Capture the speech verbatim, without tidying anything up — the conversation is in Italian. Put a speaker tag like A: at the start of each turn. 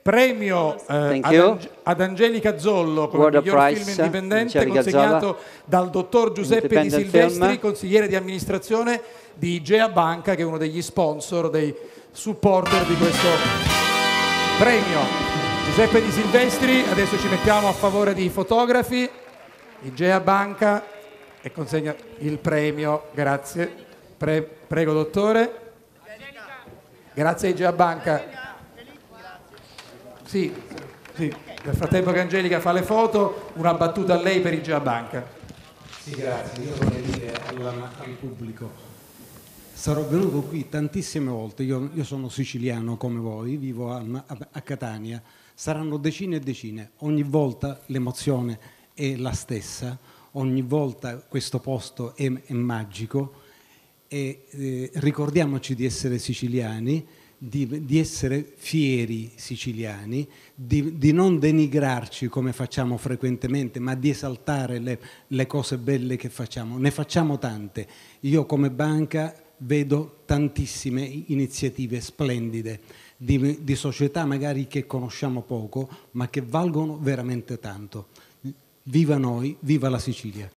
A: Premio eh, ad, Ange ad Angelica Zollo come
B: Word
A: miglior
B: Prize,
A: film indipendente,
B: Angelica
A: consegnato
B: Zolla.
A: dal dottor Giuseppe Di Silvestri,
B: Film.
A: consigliere di amministrazione di Igea Banca, che è uno degli sponsor, dei supporter di questo premio. Giuseppe Di Silvestri, adesso ci mettiamo a favore di fotografi. Igea Banca e consegna il premio, grazie. Pre prego dottore. Grazie Igea Banca. Sì, sì, nel frattempo che Angelica fa le foto, una battuta a lei per Igea Banca.
C: Sì, grazie. Io vorrei dire alla, al pubblico, sarò venuto qui tantissime volte, io, io sono siciliano come voi, vivo a, a, a Catania, saranno decine e decine, ogni volta l'emozione è la stessa, ogni volta questo posto è, è magico e eh, ricordiamoci di essere siciliani, Di, di essere fieri siciliani, di, di non denigrarci come facciamo frequentemente, ma di esaltare le, le cose belle che facciamo. Ne facciamo tante. Io come banca vedo tantissime iniziative splendide di, di società magari che conosciamo poco, ma che valgono veramente tanto. Viva noi, viva la Sicilia!